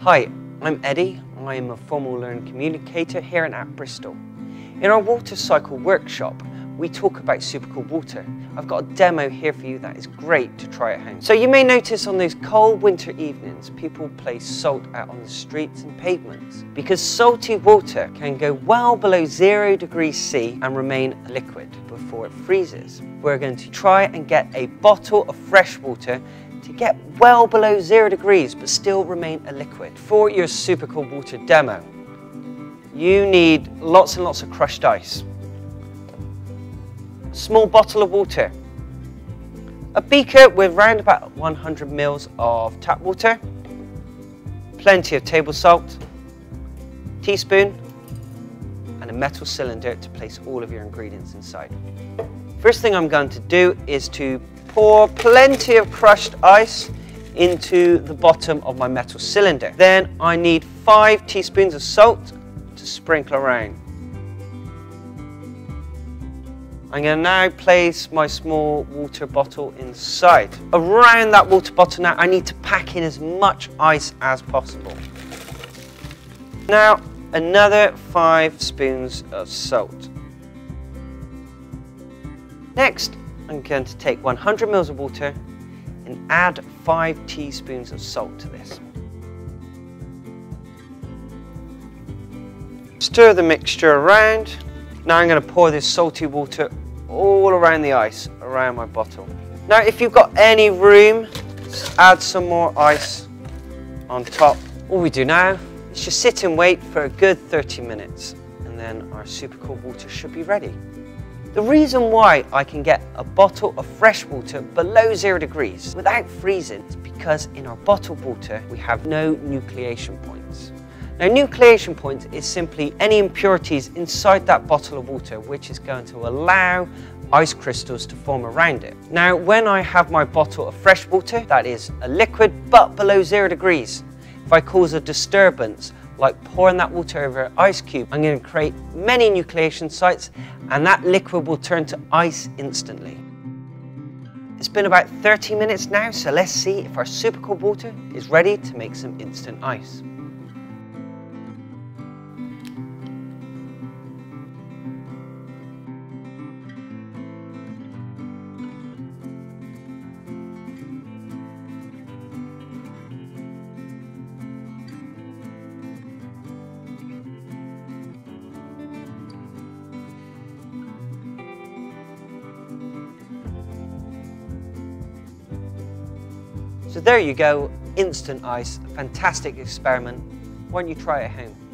Hi, I'm Eddie. I'm a formal learning communicator here At-Bristol. In our water cycle workshop, we talk about supercool water. I've got a demo here for you that is great to try at home. So you may notice on those cold winter evenings, people place salt out on the streets and pavements because salty water can go well below 0 degrees C and remain a liquid before it freezes. We're going to try and get a bottle of fresh water to get well below 0 degrees but still remain a liquid. For your supercool water demo, you need lots and lots of crushed ice, a small bottle of water, a beaker with round about 100 mils of tap water, plenty of table salt, teaspoon, and a metal cylinder to place all of your ingredients inside. First thing I'm going to do is to pour plenty of crushed ice into the bottom of my metal cylinder. Then I need 5 teaspoons of salt to sprinkle around. I'm going to now place my small water bottle inside. Around that water bottle now, I need to pack in as much ice as possible. Now, another 5 spoons of salt. Next, I'm going to take 100 mils of water and add 5 teaspoons of salt to this. Stir the mixture around. Now I'm going to pour this salty water all around the ice, around my bottle. Now if you've got any room, just add some more ice on top. All we do now is just sit and wait for a good 30 minutes and then our supercool water should be ready. The reason why I can get a bottle of fresh water below 0 degrees without freezing is because in our bottled water we have no nucleation points. Now, nucleation points is simply any impurities inside that bottle of water which is going to allow ice crystals to form around it. Now, when I have my bottle of fresh water, that is a liquid but below 0 degrees, if I cause a disturbance like pouring that water over an ice cube, I'm going to create many nucleation sites and that liquid will turn to ice instantly. It's been about 30 minutes now, so let's see if our supercool water is ready to make some instant ice. So there you go, instant ice, a fantastic experiment. Why don't you try it at home?